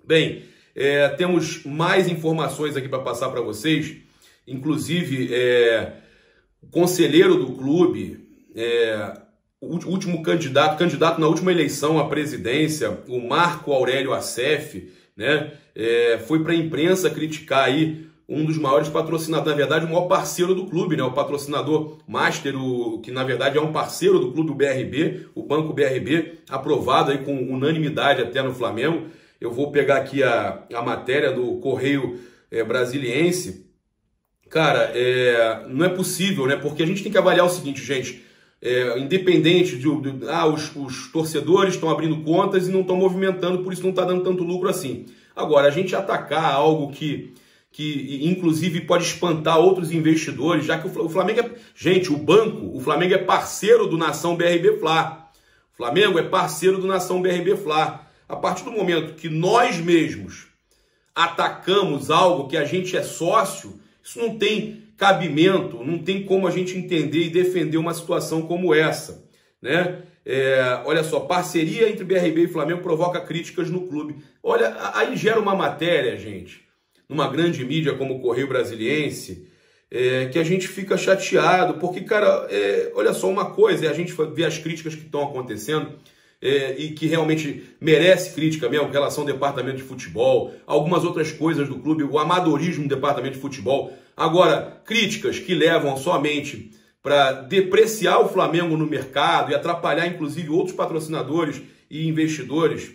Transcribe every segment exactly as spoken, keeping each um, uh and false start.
Bem, é, temos mais informações aqui para passar para vocês, inclusive é, o conselheiro do clube, é, o último candidato, candidato na última eleição à presidência, o Marco Aurélio Assef, né, é, foi para a imprensa criticar aí um dos maiores patrocinadores, na verdade o maior parceiro do clube, né, o patrocinador master, o, que na verdade é um parceiro do clube, o B R B, o Banco B R B, aprovado aí com unanimidade até no Flamengo. Eu vou pegar aqui a, a matéria do Correio é, Brasiliense. Cara, é, não é possível, né? Porque a gente tem que avaliar o seguinte, gente. É, independente de, de ah, os, os torcedores estão abrindo contas e não estão movimentando, por isso não está dando tanto lucro assim. Agora, a gente atacar algo que, que inclusive pode espantar outros investidores, já que o Flamengo é... Gente, o banco, o Flamengo é parceiro do Nação B R B Fla. O Flamengo é parceiro do Nação B R B Fla. A partir do momento que nós mesmos atacamos algo que a gente é sócio, isso não tem cabimento, não tem como a gente entender e defender uma situação como essa, né? É, olha só, parceria entre B R B e Flamengo provoca críticas no clube. Olha, aí gera uma matéria, gente, numa grande mídia como o Correio Brasiliense, é, que a gente fica chateado, porque, cara, é, olha só uma coisa, é a gente vê as críticas que estão acontecendo, É, e que realmente merece crítica mesmo, em relação ao departamento de futebol, algumas outras coisas do clube, o amadorismo do departamento de futebol. Agora, críticas que levam somente para depreciar o Flamengo no mercado e atrapalhar, inclusive, outros patrocinadores e investidores.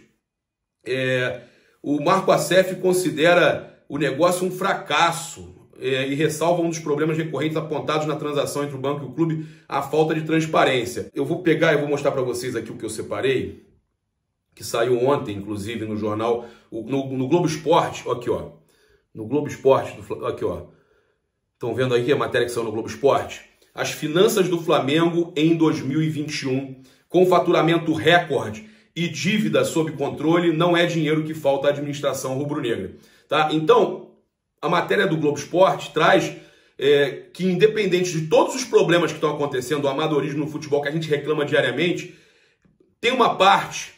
É, o Marco Assef considera o negócio um fracasso. É, e ressalva um dos problemas recorrentes apontados na transação entre o banco e o clube, a falta de transparência. Eu vou pegar e vou mostrar para vocês aqui o que eu separei, que saiu ontem, inclusive, no jornal, no, no Globo Esporte, aqui ó, no Globo Esporte, aqui ó, estão vendo aí a matéria que saiu no Globo Esporte? As finanças do Flamengo em dois mil e vinte e um, com faturamento recorde e dívida sob controle, não é dinheiro que falta à administração rubro-negra, tá? Então, a matéria do Globo Esporte traz é, que, independente de todos os problemas que estão acontecendo, o amadorismo no futebol que a gente reclama diariamente, tem uma parte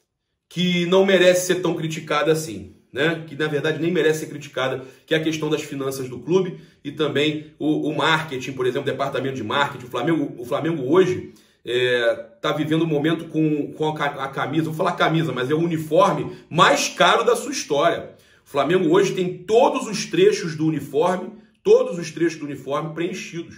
que não merece ser tão criticada assim, né? Que na verdade nem merece ser criticada, que é a questão das finanças do clube e também o, o marketing, por exemplo, o departamento de marketing. O Flamengo, o Flamengo hoje está é, vivendo um momento com, com a, a camisa, vou falar camisa, mas é o uniforme mais caro da sua história. O Flamengo hoje tem todos os trechos do uniforme, todos os trechos do uniforme preenchidos.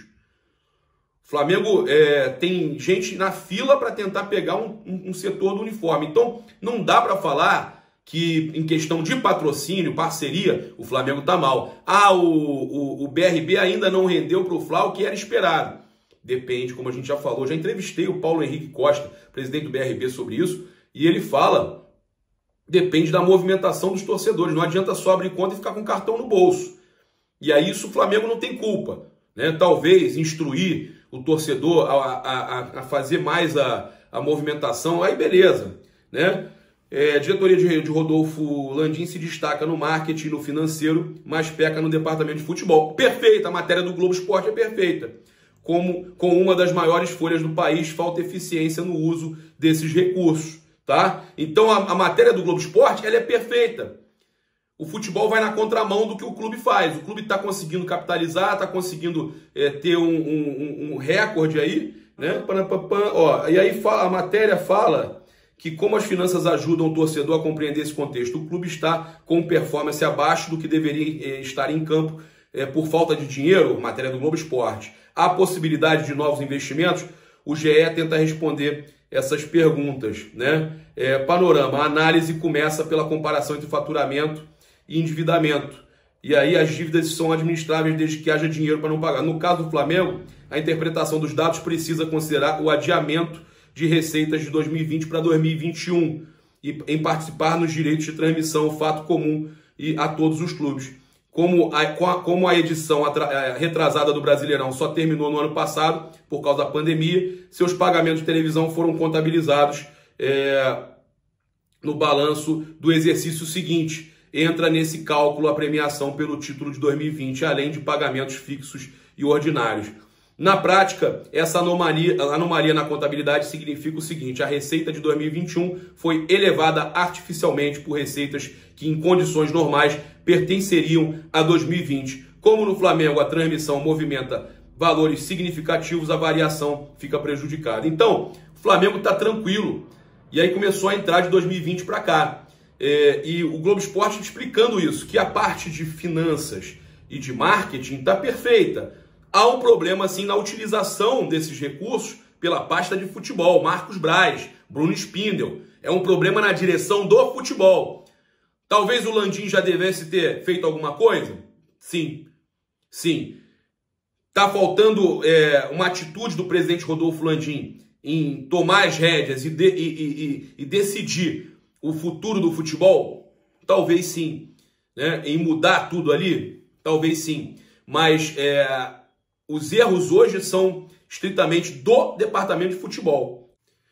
O Flamengo é, tem gente na fila para tentar pegar um, um, um setor do uniforme. Então, não dá para falar que, em questão de patrocínio, parceria, o Flamengo está mal. Ah, o, o, o B R B ainda não rendeu para o Fla o que era esperado. Depende, como a gente já falou. Já entrevistei o Paulo Henrique Costa, presidente do B R B, sobre isso, e ele fala... Depende da movimentação dos torcedores. Não adianta só abrir conta e ficar com cartão no bolso. E aí isso o Flamengo não tem culpa, né? Talvez instruir o torcedor a, a, a fazer mais a, a movimentação, aí beleza, né? É, a diretoria de, de Rodolfo Landim se destaca no marketing, no financeiro, mas peca no departamento de futebol. Perfeita, a matéria do Globo Esporte é perfeita. Como com uma das maiores folhas do país, falta eficiência no uso desses recursos. Tá? Então a, a matéria do Globo Esporte ela é perfeita. O futebol vai na contramão do que o clube faz. O clube está conseguindo capitalizar, está conseguindo é, ter um, um, um recorde aí, né? Ó, e aí fala, a matéria fala que como as finanças ajudam o torcedor a compreender esse contexto, o clube está com performance abaixo do que deveria é, estar em campo é, por falta de dinheiro, matéria do Globo Esporte. Há possibilidade de novos investimentos? O G E tenta responder essas perguntas, né? É, panorama, a análise começa pela comparação entre faturamento e endividamento. E aí as dívidas são administráveis desde que haja dinheiro para não pagar. No caso do Flamengo, a interpretação dos dados precisa considerar o adiamento de receitas de dois mil e vinte para dois mil e vinte e um e em participar nos direitos de transmissão, fato comum e a todos os clubes. Como a, como a edição retrasada do Brasileirão só terminou no ano passado, por causa da pandemia, seus pagamentos de televisão foram contabilizados é, no balanço do exercício seguinte. Entra nesse cálculo a premiação pelo título de dois mil e vinte, além de pagamentos fixos e ordinários. Na prática, essa anomalia, anomalia na contabilidade significa o seguinte: a receita de dois mil e vinte e um foi elevada artificialmente por receitas que, em condições normais, pertenceriam a dois mil e vinte. Como no Flamengo a transmissão movimenta valores significativos, a variação fica prejudicada. Então, o Flamengo está tranquilo. E aí começou a entrar de dois mil e vinte para cá. É, e o Globo Esporte explicando isso, que a parte de finanças e de marketing está perfeita. Há um problema, sim, na utilização desses recursos pela pasta de futebol, Marcos Braz, Bruno Spindel. É um problema na direção do futebol. Talvez o Landim já devesse ter feito alguma coisa? Sim, sim. Está faltando é, uma atitude do presidente Rodolfo Landim em tomar as rédeas e, de, e, e, e decidir o futuro do futebol? Talvez sim. Né? Em mudar tudo ali? Talvez sim. Mas é, os erros hoje são estritamente do departamento de futebol.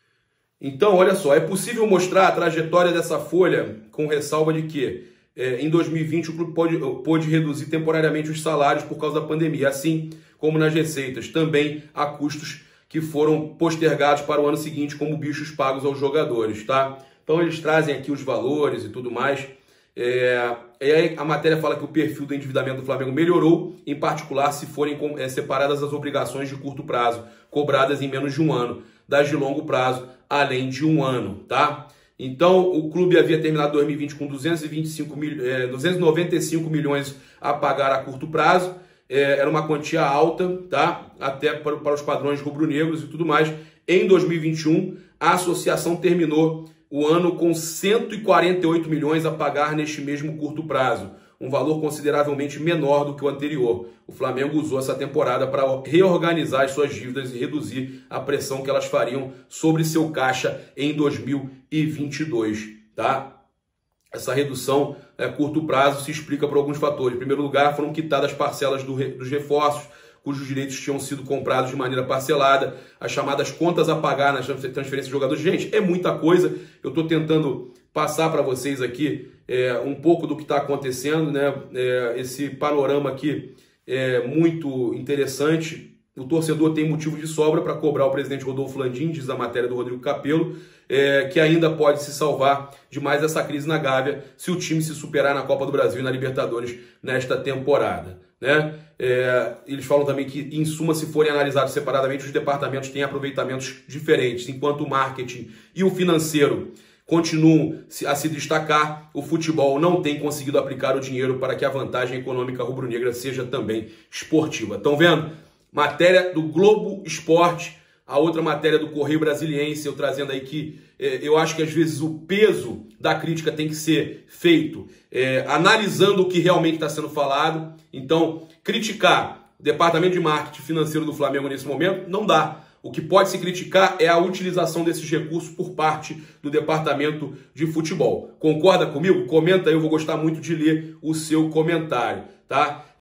Então, olha só, é possível mostrar a trajetória dessa folha com ressalva de que é, em dois mil e vinte o clube pode, pode reduzir temporariamente os salários por causa da pandemia, assim como nas receitas. Também há custos que foram postergados para o ano seguinte, como bichos pagos aos jogadores, tá? Então eles trazem aqui os valores e tudo mais. É, e aí a matéria fala que o perfil do endividamento do Flamengo melhorou, em particular se forem é, separadas as obrigações de curto prazo, cobradas em menos de um ano, das de longo prazo, além de um ano, tá? Então o clube havia terminado dois mil e vinte com duzentos e vinte e cinco mil, é, duzentos e noventa e cinco milhões a pagar a curto prazo. É, era uma quantia alta, tá? Até para, para os padrões rubro-negros e tudo mais. Em dois mil e vinte e um, a associação terminou o ano com cento e quarenta e oito milhões a pagar neste mesmo curto prazo, um valor consideravelmente menor do que o anterior. O Flamengo usou essa temporada para reorganizar as suas dívidas e reduzir a pressão que elas fariam sobre seu caixa em dois mil e vinte e dois, tá? Essa redução a curto prazo se explica por alguns fatores. Em primeiro lugar, foram quitadas parcelas do re, dos reforços, cujos direitos tinham sido comprados de maneira parcelada, as chamadas contas a pagar nas transferências de jogadores. Gente, é muita coisa. Eu estou tentando passar para vocês aqui é, um pouco do que está acontecendo, né? É, esse panorama aqui é muito interessante. O torcedor tem motivo de sobra para cobrar o presidente Rodolfo Landim, diz a matéria do Rodrigo Capello, é, que ainda pode se salvar de mais essa crise na Gávea se o time se superar na Copa do Brasil e na Libertadores nesta temporada, né? É, eles falam também que, em suma, se forem analisados separadamente, os departamentos têm aproveitamentos diferentes. Enquanto o marketing e o financeiro continuam a se destacar, o futebol não tem conseguido aplicar o dinheiro para que a vantagem econômica rubro-negra seja também esportiva. Estão vendo? Matéria do Globo Esporte, a outra matéria do Correio Brasiliense, eu trazendo aí que é, eu acho que às vezes o peso da crítica tem que ser feito é, analisando o que realmente está sendo falado. Então, criticar o departamento de marketing financeiro do Flamengo nesse momento não dá. O que pode se criticar é a utilização desses recursos por parte do departamento de futebol. Concorda comigo? Comenta aí, eu vou gostar muito de ler o seu comentário, tá?